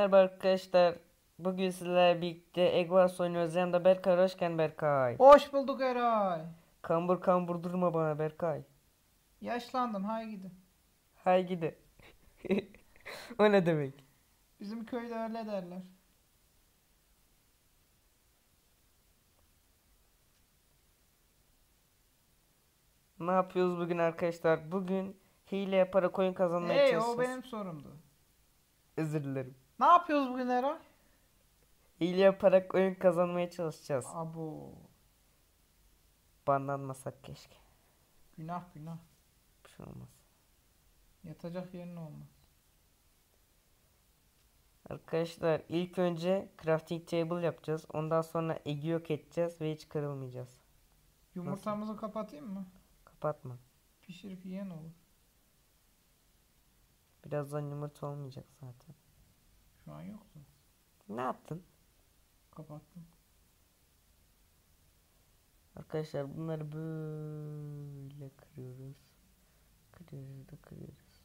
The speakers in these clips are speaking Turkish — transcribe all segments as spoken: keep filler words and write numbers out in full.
Merhaba arkadaşlar. Bugün sizlerle birlikte Egg Wars oynuyoruz. Yanımda Berkay. Hoş geldin Berkay. Hoş bulduk Eray. Kambur kambur durma bana Berkay. Yaşlandın hay gidi. Hay gidi. O ne demek? Bizim köyde öyle derler. Ne yapıyoruz bugün arkadaşlar? Bugün hile yaparak oyun kazanmaya Hey o çalışacağız. benim sorumdu. Özür dilerim. Ne yapıyoruz bugün Eray? Hile yaparak oyun kazanmaya çalışacağız. Abo. Banlanmasak keşke. Günah günah. Bir şey olmaz. Yatacak yerin olmaz. Arkadaşlar ilk önce crafting table yapacağız. Ondan sonra Egg'i yok edeceğiz ve hiç kırılmayacağız. Nasıl? Yumurtamızı kapatayım mı? Kapatma. Pişirip yiyen olur. Birazdan yumurta olmayacak zaten. Şu an yoktu. Ne yaptın? Kapattım. Arkadaşlar bunları böyle kırıyoruz. Kırıyoruz da kırıyoruz.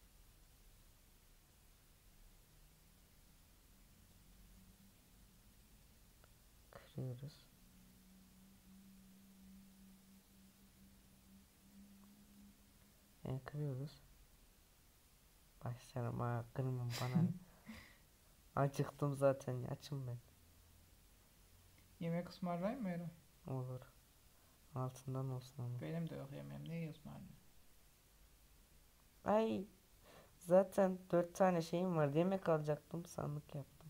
Kırıyoruz. Yani kırıyoruz. Başlarım ha kırmam bana. Ne? Acıktım zaten ya, açım ben. Yemek ısmarlayayım mı Eray? Olur. Altından olsun ama. Benim de yok yemeğim. Neyi ısmarlayayım? Ay zaten dört tane şeyim var. Yemek alacaktım, sandık yaptım.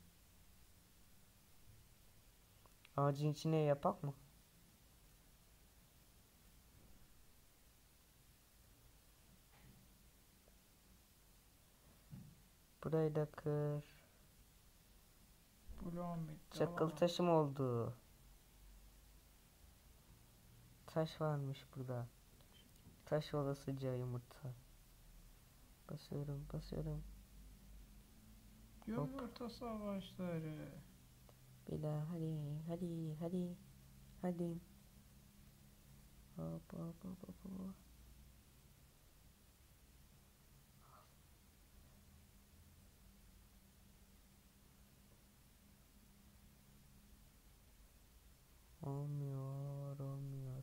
Ağacın içine yapak mı? Burayı da kır. Bloğum bitti. Çakıl Alamam. taşım oldu. Taş varmış burada. Taş olasıca yumurta. Basıyorum basıyorum. Hop. Yumurta savaşları. Bir daha hadi hadi hadi. Hadi. Hop hop hop hop hop. Olmuyor olmuyor.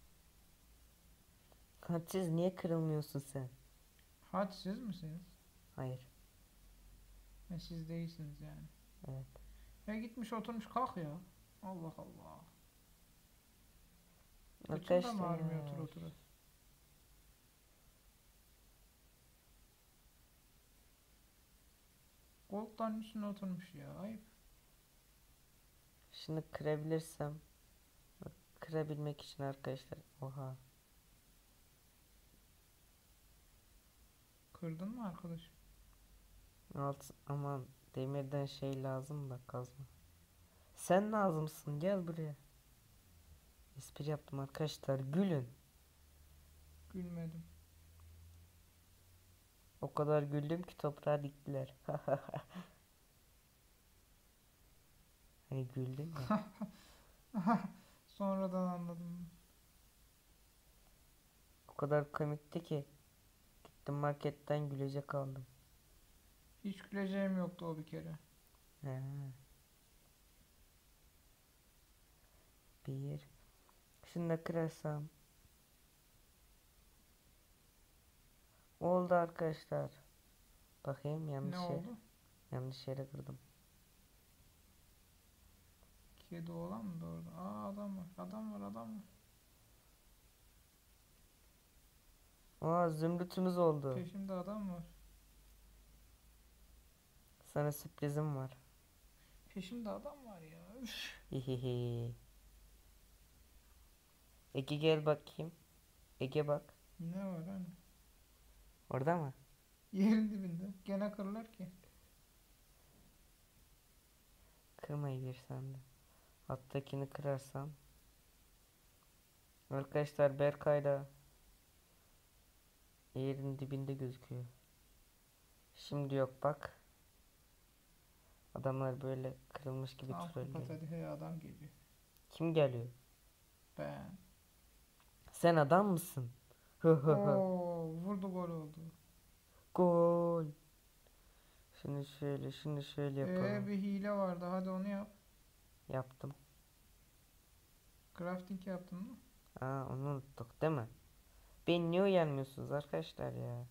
Hadsiz, niye kırılmıyorsun sen? Hadi siz misiniz? Hayır. E, siz değilsiniz yani. Evet. Ya gitmiş oturmuş kalk ya. Allah Allah. Kıçın da mı ağrımıyor otur Arkadaşlar. otur. Koltukların üstüne oturmuş ya. Ayıp. Şunu kırabilirsem. Bak, kırabilmek için arkadaşlar. Oha. Kırdın mı arkadaş? Alt, aman demirden şey lazım da kazma. Sen lazımsın, gel buraya. Espri yaptım arkadaşlar, gülün. Gülmedim. O kadar güldüm ki toprağa diktiler. Hani güldüm ya. Sonradan anladım. O kadar komikti ki gittim marketten gülecek kaldım. Hiç güleceğim yoktu o bir kere. He. Bir. Şunu da kırarsam. Oldu arkadaşlar. Bakayım, Ne yanlış yer. oldu? Yanlış yere kırdım. Kedi olan mı orada? Aa adam var. Adam var adam var. Aa, zümrütümüz oldu. Peşimde adam var. Sana sürprizim var. Peşimde adam var ya. Üf. Hihihi. Ege gel bakayım. Ege bak. Ne var hani? Orada mı? Yerin dibinde. Gene kırılır ki. Kırmayı bir sende. Alttakini kırarsam. Arkadaşlar Berkay'da yerin dibinde gözüküyor. Şimdi yok bak. Adamlar böyle kırılmış gibi Tamam kapat trollüyor. hadi. Hey adam geliyor. Kim geliyor? Ben. Sen adam mısın? Hı hı hı. Oo vurdu gol oldu. Gol. Şunu şöyle, şunu şöyle Ee, yapalım. bir hile vardı. Hadi onu yap. Yaptım. Crafting yaptın mı? Aa, onu unuttuk değil mi? Beni niye uyarmıyorsunuz arkadaşlar ya?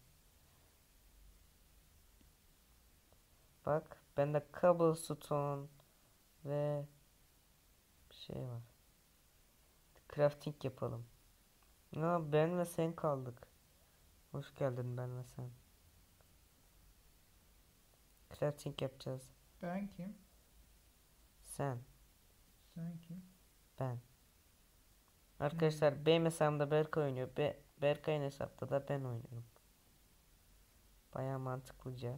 Bak bende cobblestone ve bir şey var. Crafting yapalım. Ya ben ve sen kaldık. Hoş geldin ben ve sen. Crafting yapacağız. Ben kim? Sen, Sen kim? ben. Hmm. Arkadaşlar benim hesabımda Berkay oynuyor. Be Berkay'ın hesapta da ben oynuyorum. Baya mantıklıca.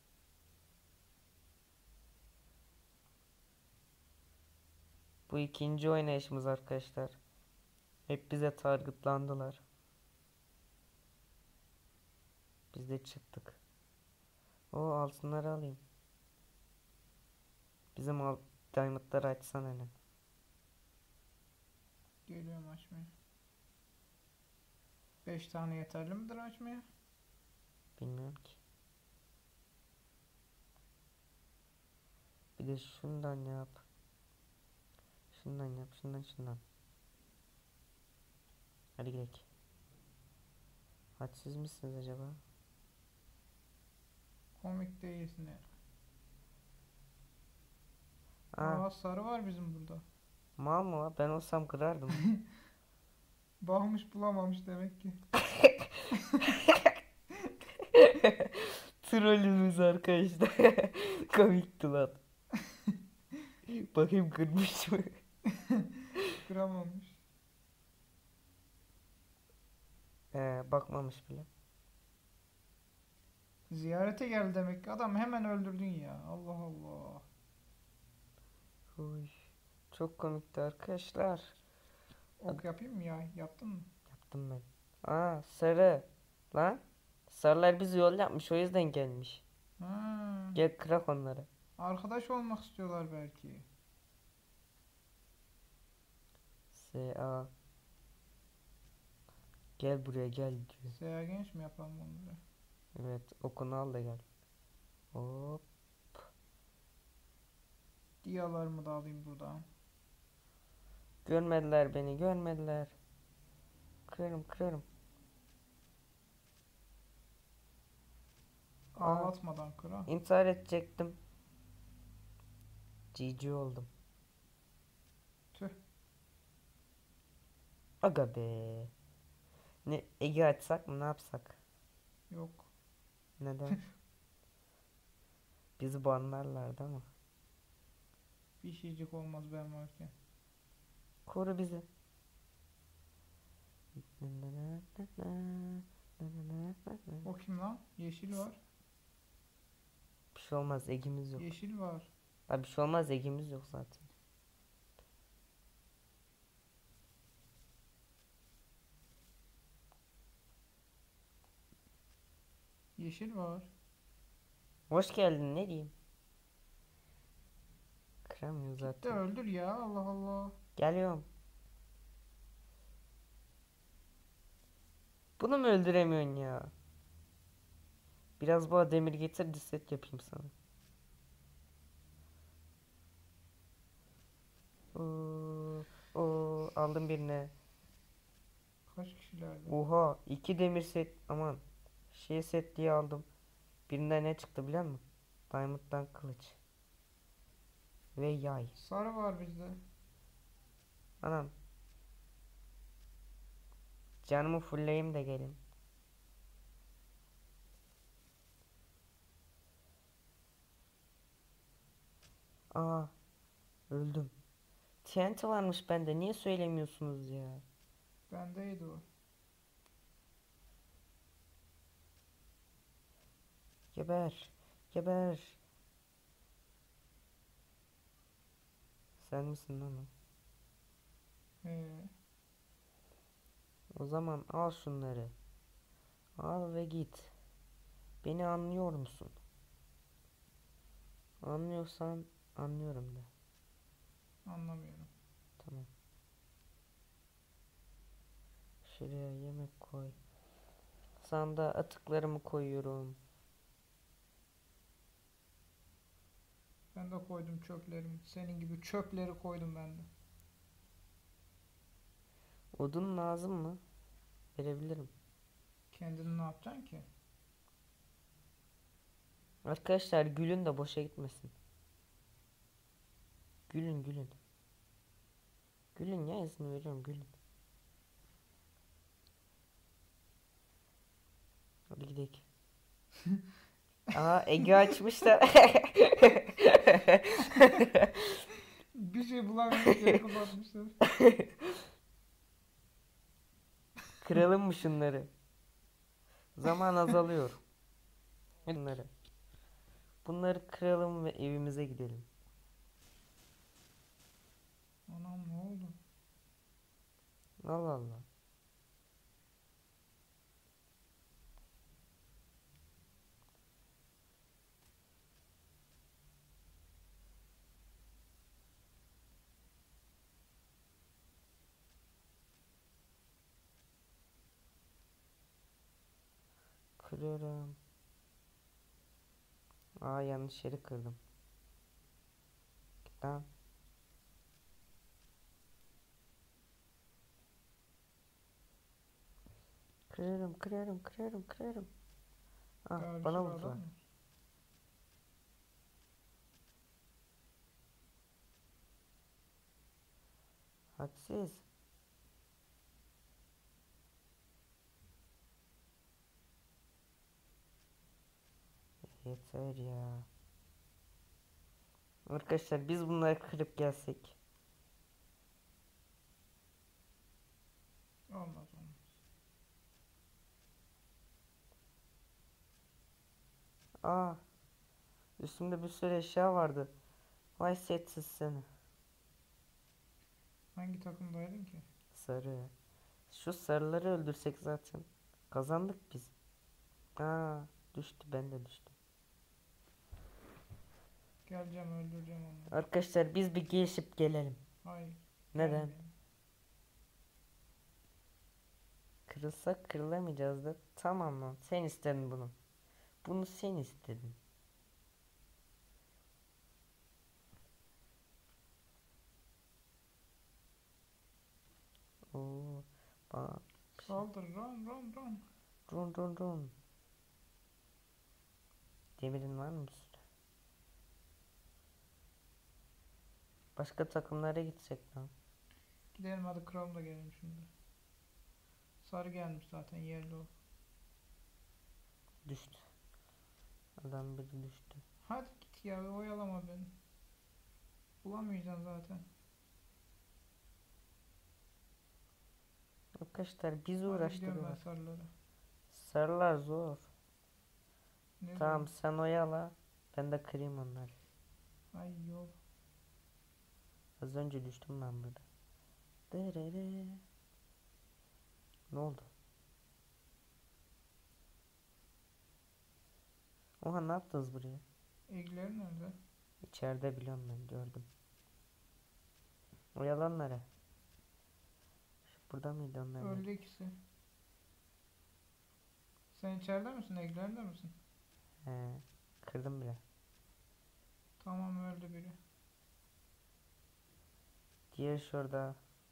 Bu ikinci oynayışımız arkadaşlar. Hep bize targetlandılar. Biz de çıktık. O altınları alayım. Bizim al diamondları açsan hele. Geliyorum açmaya. Beş tane yeterli midir açmaya? Bilmiyorum ki. Bir de şundan yap. Şundan yap. Şundan şundan. Hadi gidelim. Hadsiz misiniz acaba? Komik değilsin ya. Aa, Aa, sarı var bizim burada. mal mı var? Ben olsam kırardım. Bakmış bulamamış demek ki. Trollümüz arkadaşlar. Komikti lan. Bakayım kırmış mı? Kıramamış. Ee, bakmamış bile. Ziyarete gel demek ki. Adam hemen öldürdün ya. Allah Allah. Uy, çok komikti arkadaşlar. Ok yapayım mı ya? Yaptın mı? Yaptım ben. Aa, sarı. Lan. Sarılar bizi yol yapmış, o yüzden gelmiş. Ha, Gel kırak onları. arkadaş olmak istiyorlar belki. S A. Gel buraya gel diyor. Seyahat genç mi yapalım onları? Evet, okunu al da gel. Hop. Diyalarımı da alayım buradan. Görmediler beni, görmediler. Kırarım, kırarım. Aa, Ağlatmadan kır ha. intihar edecektim. G G oldum. Tüh. Aga be. Ne Ege açsak mı, ne yapsak? Yok. Neden? Bizi banlarlardı ama. Bir şeycik olmaz ben varken. Koru bizi. O kim lan? Yeşil var. Bir şey olmaz, Ege'miz yok. Yeşil var. Abi bir şey olmaz, Ege'miz yok zaten. Yeşil var. Hoş geldin, ne diyeyim? Kıramıyor Git de zaten. öldür ya. Allah Allah. Geliyorum. Bunu mu öldüremiyorsun ya? Biraz bana demir getir de set yapayım sana. Oo, oo, aldım birine. Kaç kişilerde? Oha, iki demir set, aman. Şey set diye aldım. Birinden ne çıktı biliyor musun? Diamond'dan kılıç. Ve yay. Sarı var bizde. Anam. Canımı fullleyeyim de gelin. Aa, öldüm. T N T varmış bende. Niye söylemiyorsunuz ya? Bendeydi o. Geber. Geber. Sen misin lan o? Ee, O zaman al şunları. Al ve git. Beni anlıyor musun? Anlıyorsan anlıyorum de. anlamıyorum. Tamam. Şuraya yemek koy. Sandığa atıklarımı koyuyorum. Ben de koydum çöplerimi. Senin gibi çöpleri koydum ben de. Odun lazım mı? Verebilirim. Kendini ne yapacaksın ki? Arkadaşlar gülün de boşa gitmesin. Gülün gülün. Gülün ya, izin veriyorum, gülün. Hadi gidelim. Aa, Ege açmışlar. Bir şey bulamayıp geri kapatmışlar. Kıralım mı şunları? Zaman azalıyor. Bunları. Bunları kıralım ve evimize gidelim. Anam ne oldu? Allah Allah. Kırıyorum. Aa, yanlış yeri kırdım. Git lan. Kırıyorum, kırıyorum, kırıyorum, kırıyorum. Ah, Daha bir bana sürü adam vurdular. mı? Hadsiz. Yeter ya. Arkadaşlar biz bunları kırıp gelsek. Olmaz olmaz. Aa, üstümde bir sürü eşya vardı. Vay setsiz seni. Hangi takımdaydın ki? Sarı. Şu sarıları öldürsek zaten kazandık biz. Aa, düştü, ben de düştüm. Geleceğim öldüreceğim onları. Arkadaşlar biz bir gelişip gelelim. Hayır. Neden? gelmeyelim. Kırılsak kırılamayacağız da. Tamam lan, sen istedin bunu. Bunu sen istedin. Oo, bak. Saldır run run run. Run run run. Demirin var mı bir sürü? Başka takımlara gitsek lan. Gidelim hadi kralım da gelelim şimdi. Sarı gelmiş zaten yerli o. Düştü. Adam biri düştü. Hadi git ya oyalama beni. Bulamayacaksın zaten. Arkadaşlar bizi Hadi gidiyorum ben uğraştırıyorlar. sarılara. Sarılar zor. Ne Tamam, zor. sen oyala. Ben de kırayım onları. Ay yok. Az önce düştüm ben burada. Dırırı. Ne oldu? Oha, ne yaptınız buraya? Egler nerede? İçeride, biliyorum, ben gördüm. Oyalanlara. Burada mıydı onlar? Öldü ikisi. Sen içeride misin? Egler'de misin? He, kırdım bile. Tamam öldü biri. Diğer şurada.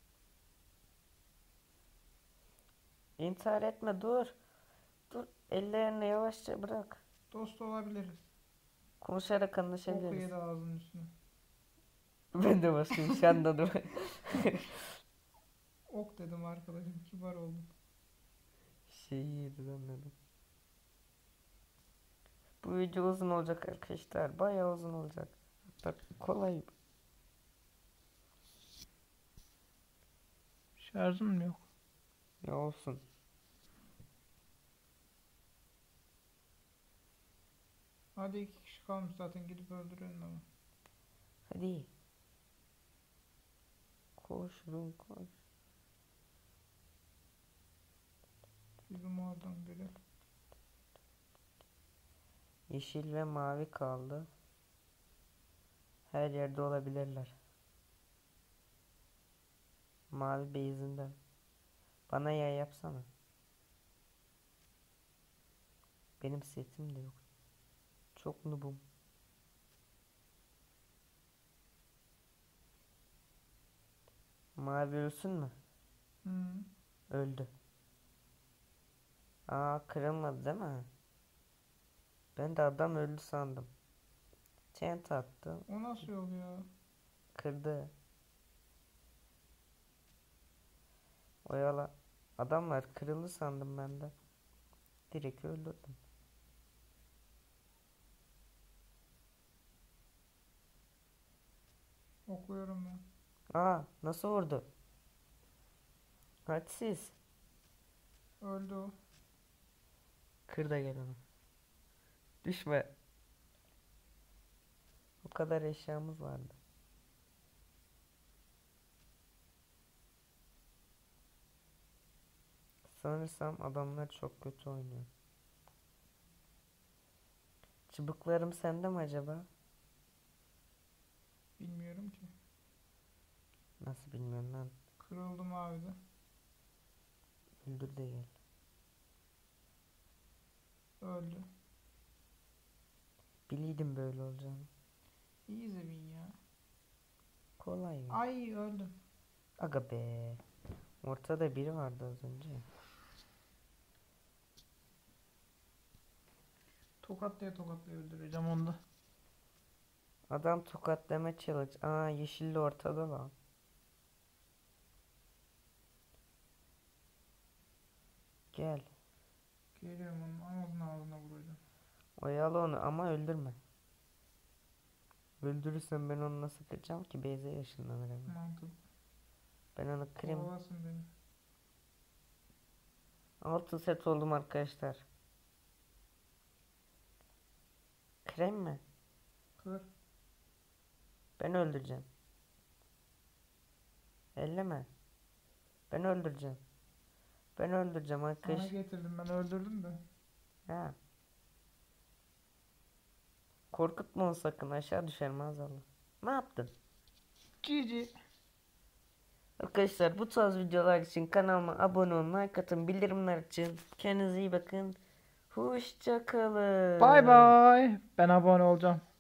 İntihar etme, dur. Dur, ellerini yavaşça bırak. Dost olabiliriz. Konuşarak Oku anlaşabiliriz. yedi ağzının üstüne. Ben de başka bir şey anladım. Ok dedim arkadaşım. Kibar oldum. Şeyi yedi, anladım. Bu video uzun olacak arkadaşlar. Bayağı uzun olacak. Hatta kolay. Şarjım yok. Ne olsun. Hadi iki kişi kalmış zaten gidip öldürelim ama. Hadi. Koş Rum, koş. Bizim oradan biri. Yeşil ve mavi kaldı. Her yerde olabilirler. Mavi base'inde. Bana yay yapsana. Benim setim de yok. Çok noobum. Mavi ölsün mü? Hı. Öldü. Aa, kırılmadı değil mi? Ben de adam öldü sandım. Tent attı. O nasıl yol ya? Kırdı. Oyala. Adam var, kırıldı sandım ben de. Direkt öldürdüm. Okuyorum ben. Aa, nasıl vurdu? Hadi siz. Öldü o. Kır da gel onu. Düşme. O kadar eşyamız vardı. Sanırsam adamlar çok kötü oynuyor. Çubuklarım sende mi acaba? Bilmiyorum ki. Nasıl bilmiyorum lan. Kırıldım abi de. Öldür de gel. Öldü. Biliydim böyle olacağını. İyi zemin ya. Kolay mı? Ay öldüm. Aga be. Ortada biri vardı az önce. Tokatlaya tokatlaya öldüreceğim onu da. Adam tokatlama challenge. Aa, yeşilli ortada lan. Gel. Geliyorum onun ağzına ağzına vuracağım. Oyalı onu ama öldürme. Öldürürsen ben onu nasıl kıracağım ki? Beyze ışınlanır hemen. Mantık. Ben onu kırayım. Kovalasın beni. Altı set oldum arkadaşlar. Krem mi? Kır. Ben öldüreceğim. Elleme. Ben öldüreceğim. Ben öldüreceğim Sana arkadaş. getirdim ben öldürdüm de. Ha. Korkutma onu sakın, aşağı düşer maazallah. Ne yaptın? Cici. Arkadaşlar bu tarz videolar için kanalıma abone olun, like atın, bildirimler için. Kendinize iyi bakın. Hoşça kalın. Bay bay. Ben abone olacağım.